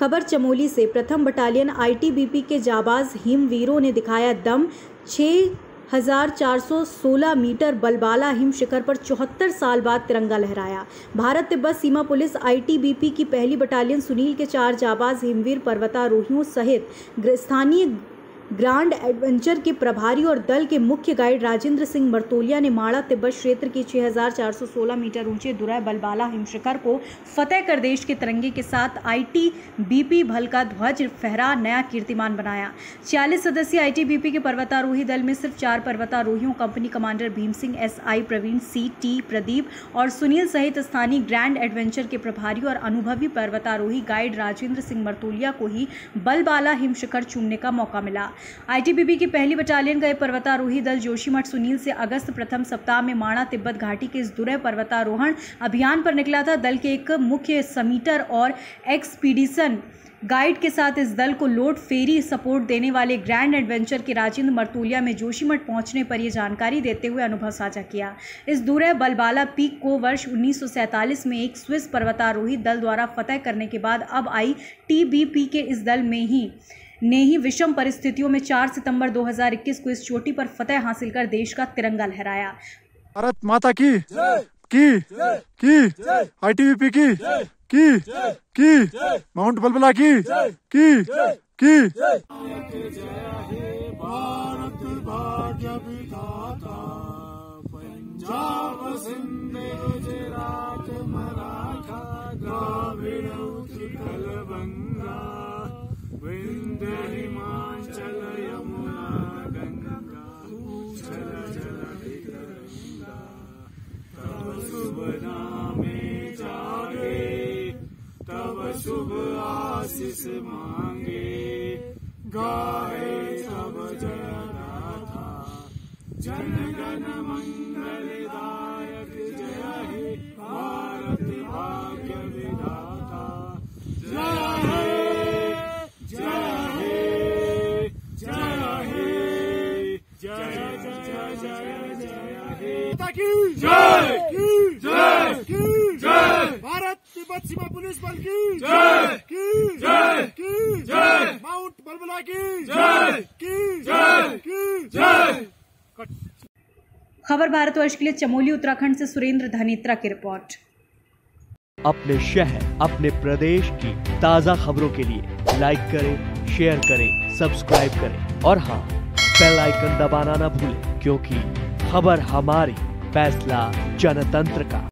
खबर चमोली से। प्रथम बटालियन आईटीबीपी के जाबाज हिमवीरों ने दिखाया दम। 6416 मीटर बलबाला हिम शिखर पर 74 साल बाद तिरंगा लहराया। भारत तिब्बत सीमा पुलिस आईटीबीपी की पहली बटालियन सुनील के 4 जाबाज हिमवीर पर्वतारोहियों सहित स्थानीय ग्रैंड एडवेंचर के प्रभारी और दल के मुख्य गाइड राजेंद्र सिंह मर्तोलिया ने माड़ा तिब्बत क्षेत्र की 6416 मीटर ऊंचे दुरै बलबाला हिमशिखर को फतेह कर देश के तिरंगे के साथ आईटीबीपी भल का ध्वज फहरा नया कीर्तिमान बनाया। 46 सदस्यीय आईटीबीपी के पर्वतारोही दल में सिर्फ 4 पर्वतारोहियों company commander Bhim Singh SI, Praveen CT, Pradeep और सुनील सहित स्थानीय ग्रैंड एडवेंचर के प्रभारी और अनुभवी पर्वतारोही गाइड राजेंद्र सिंह मर्तोलिया को ही बलबाला हिमशिखर चूमने का मौका मिला। आईटीबीपी की पहली बटालियन का पर्वतारोही दल जोशीमठ सुनील से अगस्त प्रथम सप्ताह में माड़ा तिब्बत घाटी के इस दुरै पर्वतारोहण अभियान पर निकला था। दल के एक मुख्य समीटर और एक्सपीडिशन गाइड के साथ इस दल को लोड फेरी सपोर्ट देने वाले ग्रैंड एडवेंचर के राजेंद्र मर्तोलिया में जोशीमठ पहुंचने पर यह जानकारी देते हुए अनुभव साझा किया। इस दुरै बलबाला पीक को वर्ष 1947 में एक स्विस पर्वतारोही दल द्वारा फतेह करने के बाद अब आईटीबीपी के इस दल में ही विषम परिस्थितियों में 4 सितंबर 2021 को इस चोटी पर फतेह हासिल कर देश का तिरंगा लहराया। भारत माता की आईटीबीपी की माउंट बलबला की भारत भाग्य विधाता, पंजाब सिंध गुजरात मराठा द्राविड़ उत्कल गंगा, विंध्य हिमाचल यमुना गंगा, चल चल गंगा। तब शुभ नामे जागे, तब शुभ आशीष मांगे, गाए तब जय गाथा। जन गण मंगलदायक जय हे भारत भाग्य विधाता। जय हे जय हे जय हे जय जय जय जय हे जय जय भारत तिब्बत सीमा पुलिस बल की जय माउंट बलबला की जय। खबर भारतवर्ष के लिए चमोली उत्तराखंड से सुरेंद्र धनेत्रा की रिपोर्ट। अपने शहर अपने प्रदेश की ताजा खबरों के लिए लाइक करें, शेयर करें, सब्सक्राइब करें और हाँ, बेल आइकन दबाना ना भूलें, क्योंकि खबर हमारी, फैसला जनतंत्र का।